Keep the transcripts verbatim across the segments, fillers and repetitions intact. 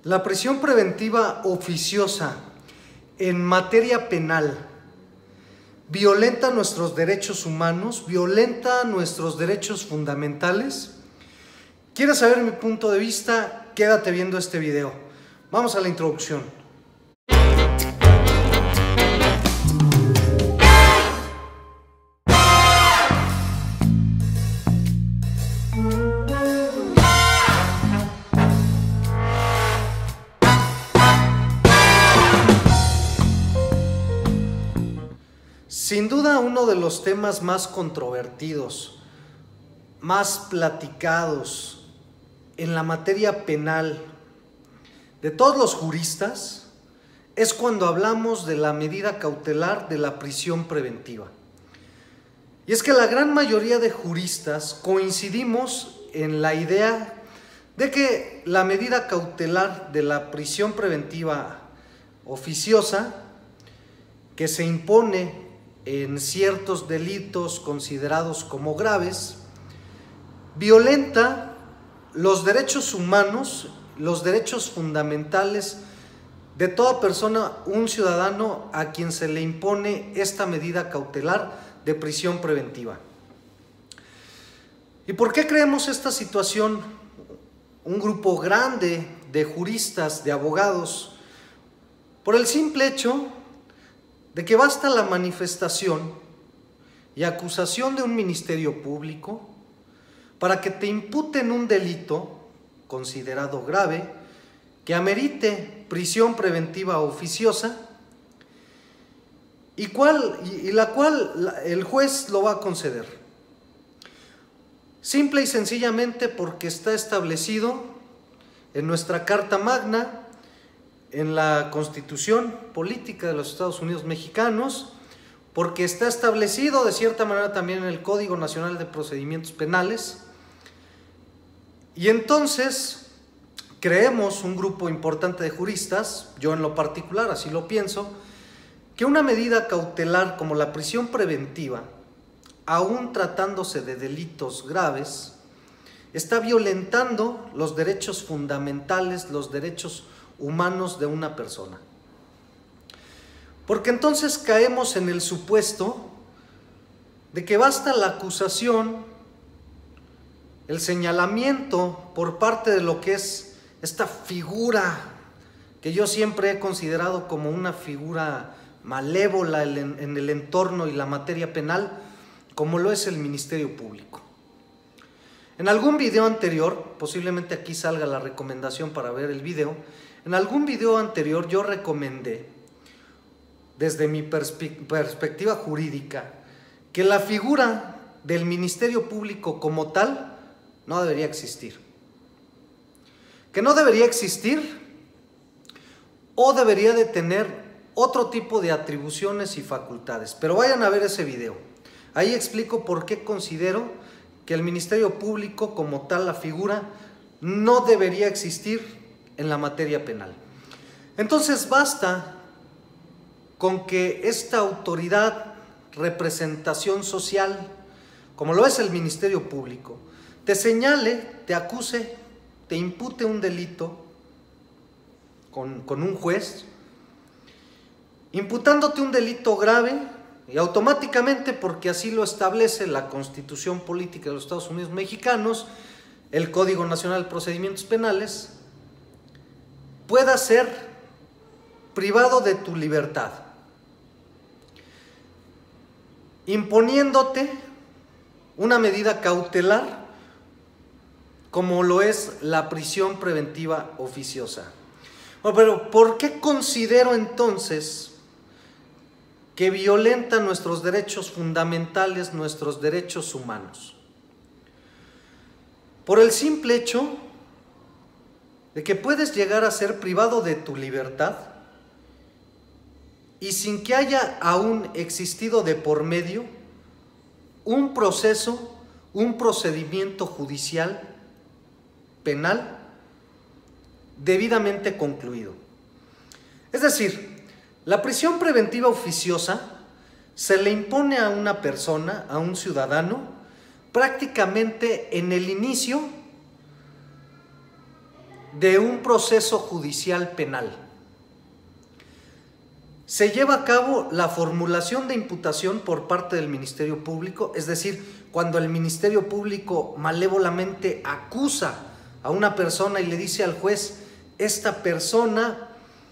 La prisión preventiva oficiosa en materia penal violenta nuestros derechos humanos, violenta nuestros derechos fundamentales. ¿Quieres saber mi punto de vista? Quédate viendo este video. Vamos a la introducción. Sin duda, uno de los temas más controvertidos, más platicados en la materia penal de todos los juristas es cuando hablamos de la medida cautelar de la prisión preventiva. Y es que la gran mayoría de juristas coincidimos en la idea de que la medida cautelar de la prisión preventiva oficiosa, que se impone en ciertos delitos considerados como graves, violenta los derechos humanos, los derechos fundamentales de toda persona, un ciudadano a quien se le impone esta medida cautelar de prisión preventiva. ¿Y por qué creemos esta situación? Un grupo grande de juristas, de abogados, por el simple hecho de que basta la manifestación y acusación de un ministerio público para que te imputen un delito considerado grave que amerite prisión preventiva oficiosa y, cual, y, y la cual el juez lo va a conceder. Simple y sencillamente porque está establecido en nuestra Carta Magna, en la Constitución Política de los Estados Unidos Mexicanos, porque está establecido de cierta manera también en el Código Nacional de Procedimientos Penales. Y entonces creemos, un grupo importante de juristas, yo en lo particular así lo pienso, que una medida cautelar como la prisión preventiva, aún tratándose de delitos graves, está violentando los derechos fundamentales, los derechos humanos de una persona. Porque entonces caemos en el supuesto de que basta la acusación, el señalamiento por parte de lo que es esta figura que yo siempre he considerado como una figura malévola en el entorno y la materia penal, como lo es el Ministerio Público. En algún video anterior, posiblemente aquí salga la recomendación para ver el video, en algún video anterior yo recomendé, desde mi perspe- perspectiva jurídica, que la figura del Ministerio Público como tal no debería existir. Que no debería existir o debería de tener otro tipo de atribuciones y facultades. Pero vayan a ver ese video. Ahí explico por qué considero que el Ministerio Público como tal, la figura, no debería existir en la materia penal. Entonces basta con que esta autoridad, representación social, como lo es el Ministerio Público, te señale, te acuse, te impute un delito con, con un juez, imputándote un delito grave, y automáticamente, porque así lo establece la Constitución Política de los Estados Unidos Mexicanos, el Código Nacional de Procedimientos Penales, pueda ser privado de tu libertad, imponiéndote una medida cautelar como lo es la prisión preventiva oficiosa. Bueno, pero ¿por qué considero entonces que violenta nuestros derechos fundamentales, nuestros derechos humanos? Por el simple hecho de que puedes llegar a ser privado de tu libertad y sin que haya aún existido de por medio un proceso, un procedimiento judicial penal debidamente concluido. Es decir, la prisión preventiva oficiosa se le impone a una persona, a un ciudadano, prácticamente en el inicio de un proceso judicial penal. Se lleva a cabo la formulación de imputación por parte del Ministerio Público, es decir, cuando el Ministerio Público malévolamente acusa a una persona y le dice al juez: esta persona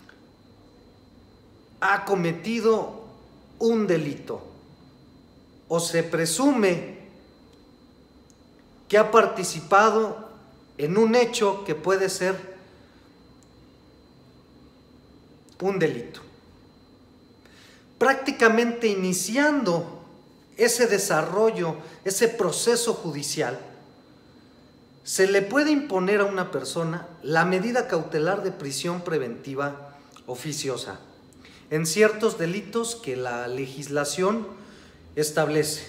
ha cometido un delito, o se presume que ha participado en un hecho que puede ser un delito. Prácticamente iniciando ese desarrollo, ese proceso judicial, se le puede imponer a una persona la medida cautelar de prisión preventiva oficiosa en ciertos delitos que la legislación establece.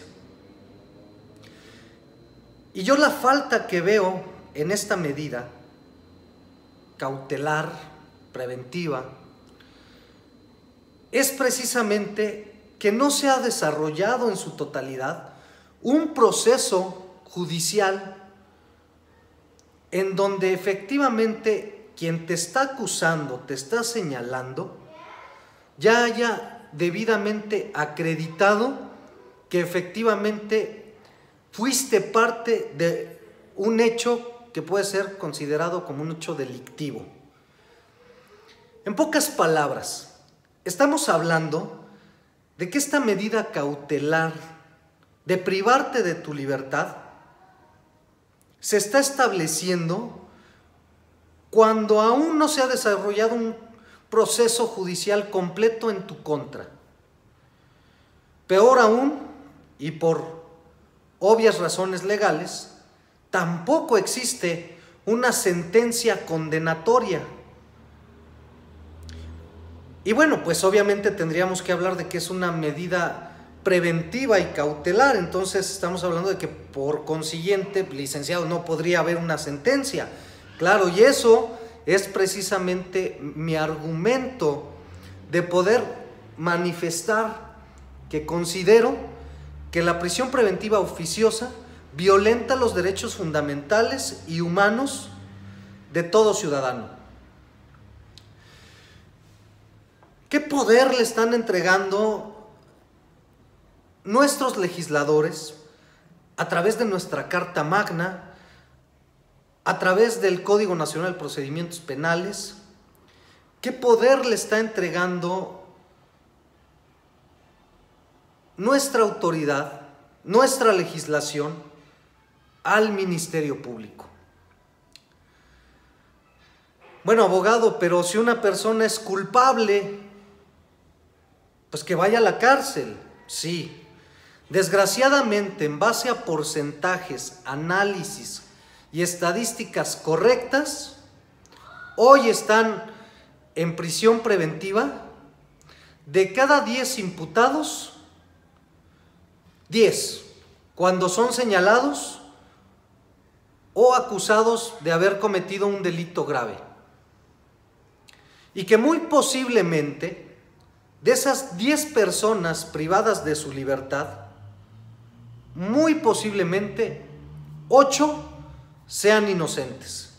Y yo la falta que veo en esta medida cautelar preventiva es precisamente que no se ha desarrollado en su totalidad un proceso judicial en donde efectivamente quien te está acusando, te está señalando, ya haya debidamente acreditado que efectivamente fuiste parte de un hecho que puede ser considerado como un hecho delictivo. En pocas palabras, estamos hablando de que esta medida cautelar de privarte de tu libertad se está estableciendo cuando aún no se ha desarrollado un proceso judicial completo en tu contra. Peor aún, y por obvias razones legales, tampoco existe una sentencia condenatoria. Y bueno, pues obviamente tendríamos que hablar de que es una medida preventiva y cautelar, entonces estamos hablando de que por consiguiente, licenciado, no podría haber una sentencia. Claro, y eso es precisamente mi argumento de poder manifestar que considero que la prisión preventiva oficiosa violenta los derechos fundamentales y humanos de todo ciudadano. ¿Qué poder le están entregando nuestros legisladores a través de nuestra Carta Magna, a través del Código Nacional de Procedimientos Penales? ¿Qué poder le está entregando nuestra autoridad, nuestra legislación al Ministerio Público? Bueno, abogado, pero si una persona es culpable, pues que vaya a la cárcel. Sí. Desgraciadamente, en base a porcentajes, análisis y estadísticas correctas, hoy están en prisión preventiva de cada diez imputados, diez, cuando son señalados o acusados de haber cometido un delito grave. Y que muy posiblemente de esas diez personas privadas de su libertad, muy posiblemente ocho sean inocentes.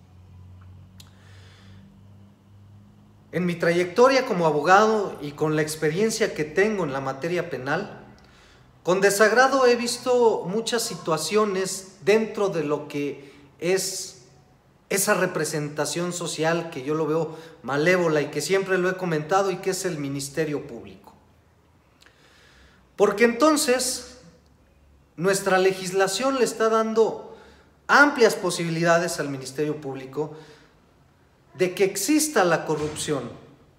En mi trayectoria como abogado y con la experiencia que tengo en la materia penal, con desagrado he visto muchas situaciones dentro de lo que es esa representación social que yo lo veo malévola y que siempre lo he comentado, y que es el Ministerio Público. Porque entonces nuestra legislación le está dando amplias posibilidades al Ministerio Público de que exista la corrupción.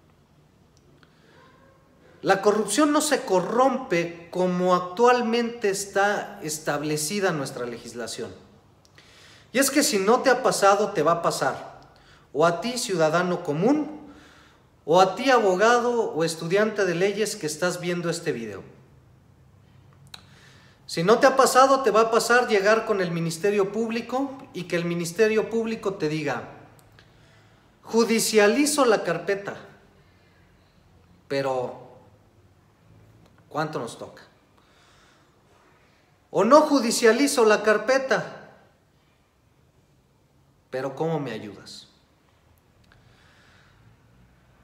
La corrupción no se corrompe como actualmente está establecida nuestra legislación. Y es que si no te ha pasado, te va a pasar, o a ti, ciudadano común, o a ti, abogado o estudiante de leyes que estás viendo este video. Si no te ha pasado, te va a pasar llegar con el Ministerio Público y que el Ministerio Público te diga: judicializo la carpeta, pero ¿cuánto nos toca? O no judicializo la carpeta, pero ¿cómo me ayudas?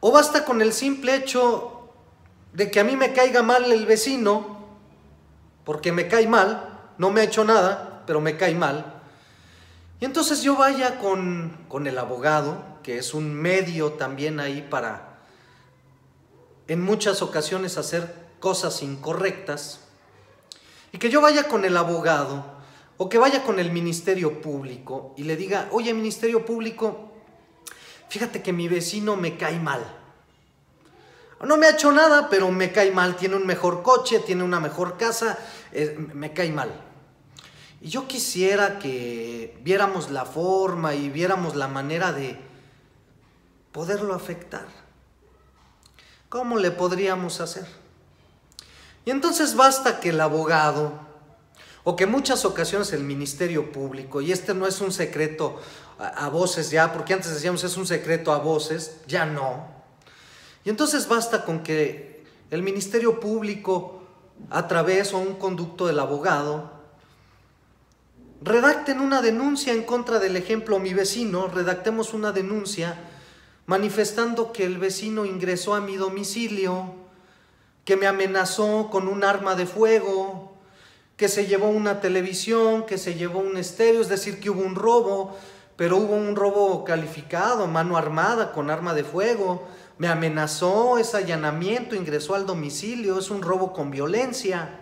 O basta con el simple hecho de que a mí me caiga mal el vecino, porque me cae mal, no me ha hecho nada, pero me cae mal. Y entonces yo vaya con, con el abogado, que es un medio también ahí para, en muchas ocasiones, hacer cosas incorrectas, y que yo vaya con el abogado, o que vaya con el Ministerio Público, y le diga, oye, Ministerio Público, fíjate que mi vecino me cae mal. No me ha hecho nada, pero me cae mal. Tiene un mejor coche, tiene una mejor casa, eh, me cae mal. Y yo quisiera que viéramos la forma y viéramos la manera de poderlo afectar. ¿Cómo le podríamos hacer? Y entonces basta que el abogado, o que en muchas ocasiones el Ministerio Público, y este no es un secreto a, a voces ya, porque antes decíamos es un secreto a voces, ya no. Y entonces basta con que el Ministerio Público, a través o un conducto del abogado, redacten una denuncia en contra del ejemplo mi vecino, redactemos una denuncia manifestando que el vecino ingresó a mi domicilio, que me amenazó con un arma de fuego, que se llevó una televisión, que se llevó un estéreo, es decir, que hubo un robo, pero hubo un robo calificado, mano armada, con arma de fuego. Me amenazó, es allanamiento, ingresó al domicilio, es un robo con violencia.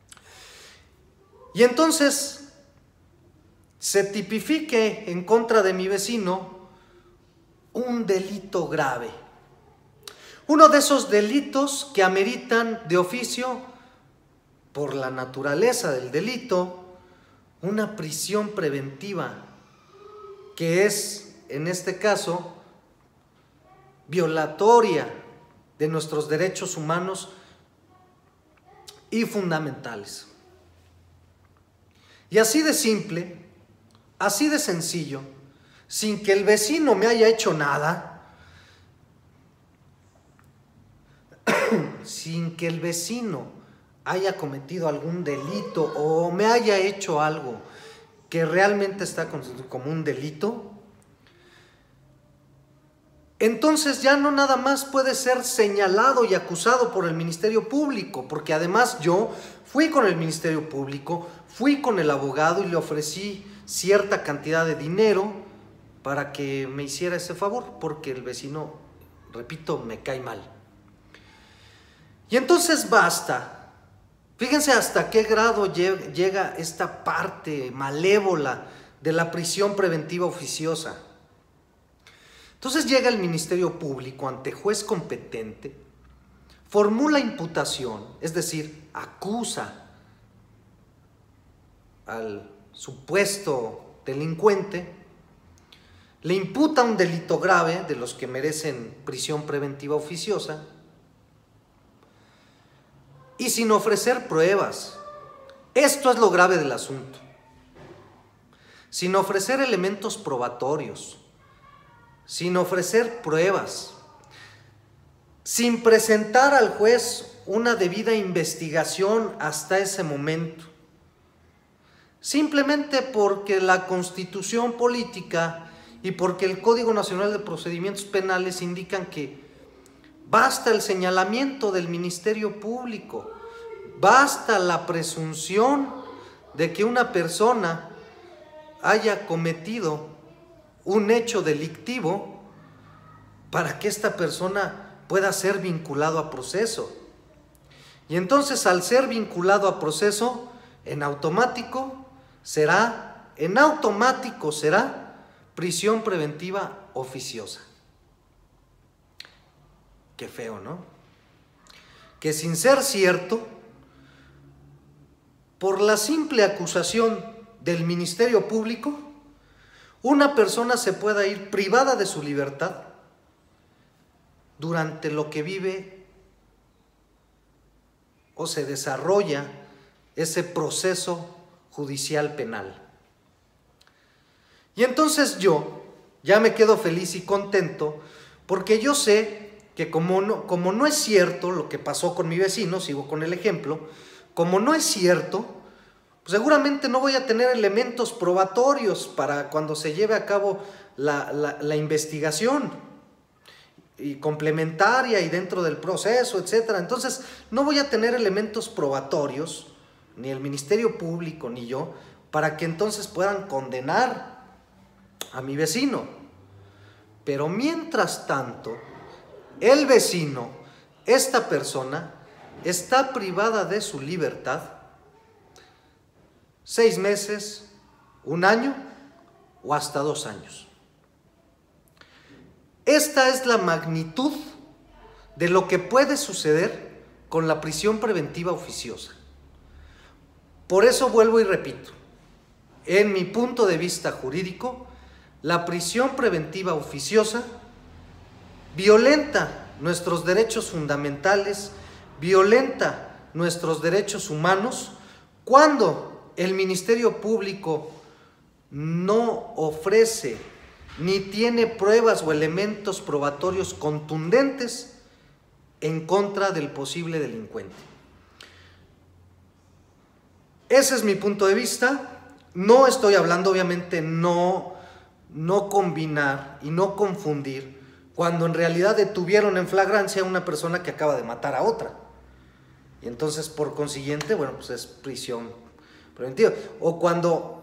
Y entonces se tipifique en contra de mi vecino un delito grave. Uno de esos delitos que ameritan de oficio, por la naturaleza del delito, una prisión preventiva, que es, en este caso, violatoria de nuestros derechos humanos y fundamentales. Y así de simple, así de sencillo, sin que el vecino me haya hecho nada, sin que el vecino haya cometido algún delito o me haya hecho algo que realmente está constituido como un delito, entonces ya no nada más puede ser señalado y acusado por el Ministerio Público, porque además yo fui con el Ministerio Público, fui con el abogado y le ofrecí cierta cantidad de dinero para que me hiciera ese favor, porque el vecino, repito, me cae mal. Y entonces basta, fíjense hasta qué grado llega esta parte malévola de la prisión preventiva oficiosa. Entonces llega el Ministerio Público ante juez competente, formula imputación, es decir, acusa al supuesto delincuente, le imputa un delito grave de los que merecen prisión preventiva oficiosa, y sin ofrecer pruebas. Esto es lo grave del asunto. Sin ofrecer elementos probatorios, sin ofrecer pruebas, sin presentar al juez una debida investigación hasta ese momento, simplemente porque la Constitución política y porque el Código Nacional de Procedimientos Penales indican que basta el señalamiento del Ministerio Público, basta la presunción de que una persona haya cometido un hecho delictivo para que esta persona pueda ser vinculado a proceso. Y entonces, al ser vinculado a proceso, en automático será, en automático será prisión preventiva oficiosa. Qué feo, ¿no? Que sin ser cierto, por la simple acusación del Ministerio Público, una persona se pueda ir privada de su libertad durante lo que vive o se desarrolla ese proceso judicial penal. Y entonces yo ya me quedo feliz y contento porque yo sé que como no, como no es cierto lo que pasó con mi vecino, sigo con el ejemplo, como no es cierto, pues seguramente no voy a tener elementos probatorios para cuando se lleve a cabo la, la, la investigación. y complementaria y dentro del proceso, etcétera. Entonces, no voy a tener elementos probatorios, ni el Ministerio Público ni yo, para que entonces puedan condenar a mi vecino. Pero mientras tanto, el vecino, esta persona, está privada de su libertad seis meses, un año o hasta dos años. Esta es la magnitud de lo que puede suceder con la prisión preventiva oficiosa. Por eso vuelvo y repito, en mi punto de vista jurídico, la prisión preventiva oficiosa violenta nuestros derechos fundamentales, violenta nuestros derechos humanos, cuando el Ministerio Público no ofrece ni tiene pruebas o elementos probatorios contundentes en contra del posible delincuente. Ese es mi punto de vista. No estoy hablando, obviamente, no, no combinar y no confundir cuando en realidad detuvieron en flagrancia a una persona que acaba de matar a otra. Y entonces, por consiguiente, bueno, pues es prisión preventiva. O cuando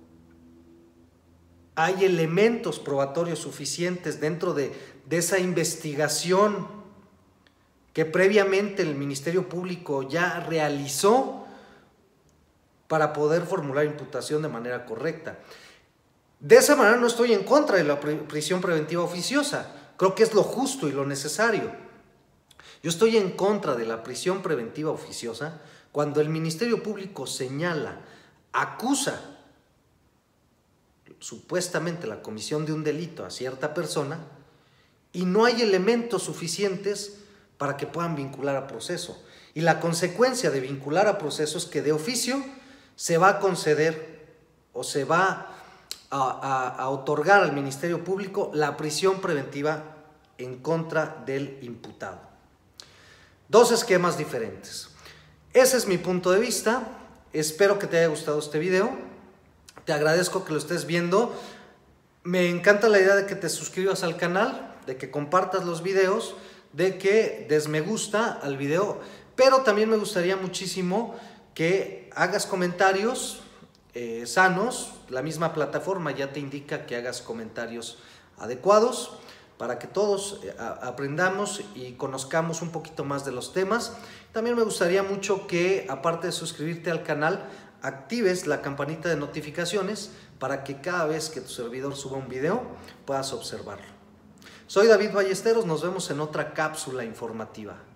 hay elementos probatorios suficientes dentro de, de esa investigación que previamente el Ministerio Público ya realizó para poder formular imputación de manera correcta. De esa manera no estoy en contra de la prisión preventiva oficiosa, creo que es lo justo y lo necesario. Yo estoy en contra de la prisión preventiva oficiosa cuando el Ministerio Público señala, acusa supuestamente la comisión de un delito a cierta persona y no hay elementos suficientes para que puedan vincular a proceso. Y la consecuencia de vincular a proceso es que de oficio se va a conceder o se va a, a, a otorgar al Ministerio Público la prisión preventiva en contra del imputado. Dos esquemas diferentes. Ese es mi punto de vista. Espero que te haya gustado este video. Te agradezco que lo estés viendo. Me encanta la idea de que te suscribas al canal, de que compartas los videos, de que des me gusta al video, pero también me gustaría muchísimo que hagas comentarios eh, sanos. La misma plataforma ya te indica que hagas comentarios adecuados para que todos eh, aprendamos y conozcamos un poquito más de los temas. También me gustaría mucho que, aparte de suscribirte al canal, actives la campanita de notificaciones para que cada vez que tu servidor suba un video puedas observarlo. Soy David Ballesteros, nos vemos en otra cápsula informativa.